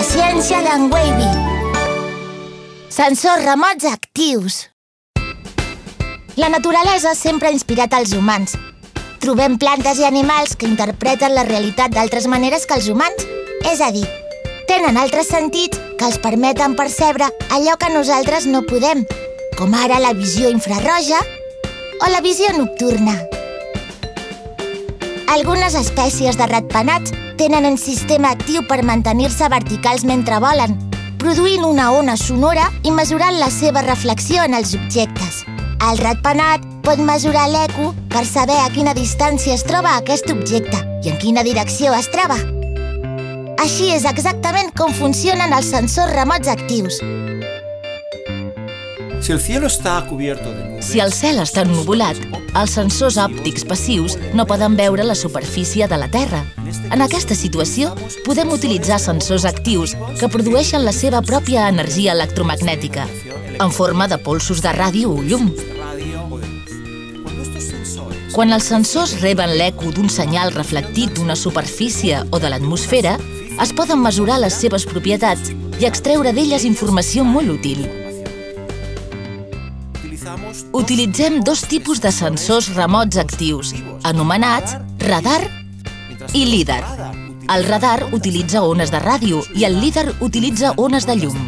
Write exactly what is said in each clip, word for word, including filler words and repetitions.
ciència d'en Wavy. Sensors remots actius. La naturalesa sempre ha inspirat els humans. Trobem plantes i animals que interpreten la realitat d'altres maneres que els humans. És a dir, tenen altres sentits que els permeten percebre allò que nosaltres no podem, com ara la visió infraroja o la visió nocturna. Algunes espècies de ratpenats tenen un sistema actiu per mantenir-se verticals mentre volen, produint una ona sonora i mesurant la seva reflexió en els objectes. El ratpenat pot mesurar l'eco per saber a quina distància es troba aquest objecte i en quina direcció es troba. Així és exactament com funcionen els sensors remots actius. Si el cielo está cubierto de nubes... Si el cel està ennuvolat, els sensors òptics passius no poden veure la superfície de la Terra. En aquesta situació, podem utilitzar sensors actius que produeixen la seva pròpia energia electromagnètica, en forma de polsos de ràdio o llum. Quan els sensors reben l'eco d'un senyal reflectit d'una superfície o de l'atmosfera, es poden mesurar les seves propietats i extreure d'elles informació molt útil. Utilitzem dos tipus de sensors remots actius, anomenats radar i lídar. El radar utilitza ones de ràdio i el lídar utilitza ones de llum.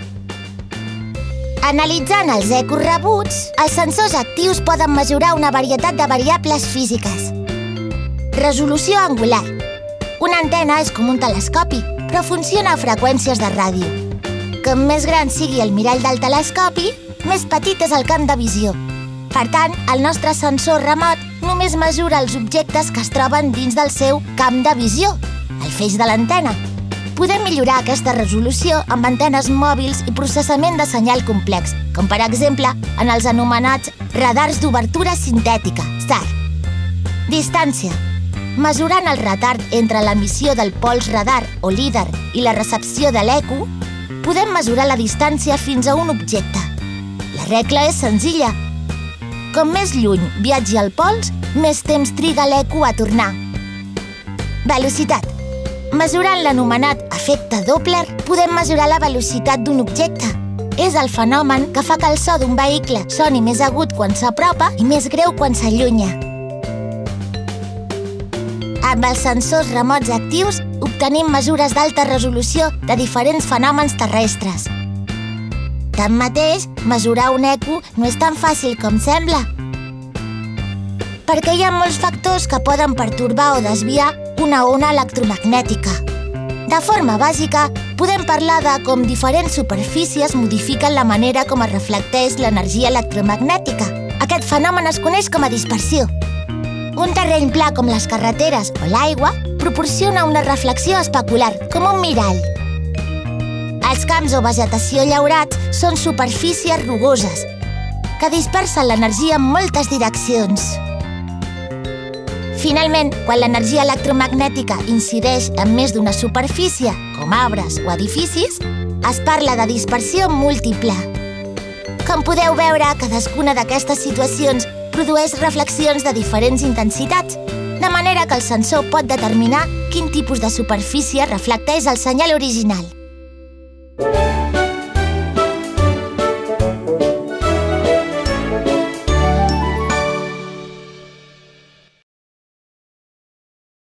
Analitzant els ecos rebuts, els sensors actius poden mesurar una varietat de variables físiques. Resolució angular. Una antena és com un telescopi, però funciona a freqüències de ràdio. Com més gran sigui el mirall del telescopi, més petit és el camp de visió. Per tant, el nostre sensor remot només mesura els objectes que es troben dins del seu camp de visió, el feix de l'antena. Podem millorar aquesta resolució amb antenes mòbils i processament de senyal complex, com per exemple en els anomenats radars d'obertura sintètica, S A R. Distància. Mesurant el retard entre l'emissió del pols radar o lídar i la recepció de l'eco, podem mesurar la distància fins a un objecte. La regla és senzilla. Com més lluny viatgi el pols, més temps triga l'eco a tornar. Velocitat. Mesurant l'anomenat efecte Doppler, podem mesurar la velocitat d'un objecte. És el fenomen que fa que el so d'un vehicle soni més agut quan s'apropa i més greu quan s'allunya. Amb els sensors remots actius, obtenim mesures d'alta resolució de diferents fenòmens terrestres. Tanmateix, mesurar un eco no és tan fàcil com sembla, perquè hi ha molts factors que poden pertorbar o desviar una ona electromagnètica. De forma bàsica, podem parlar de com diferents superfícies modifiquen la manera com es reflecteix l'energia electromagnètica. Aquest fenomen es coneix com a dispersió. Un terreny pla com les carreteres o l'aigua proporciona una reflexió especular, com un mirall. Els camps o vegetació llaurats són superfícies rugoses, que dispersen l'energia en moltes direccions. Finalment, quan l'energia electromagnètica incideix en més d'una superfície, com arbres o edificis, es parla de dispersió múltiple. Com podeu veure, cadascuna d'aquestes situacions produeix reflexions de diferents intensitats, de manera que el sensor pot determinar quin tipus de superfície reflecteix el senyal original.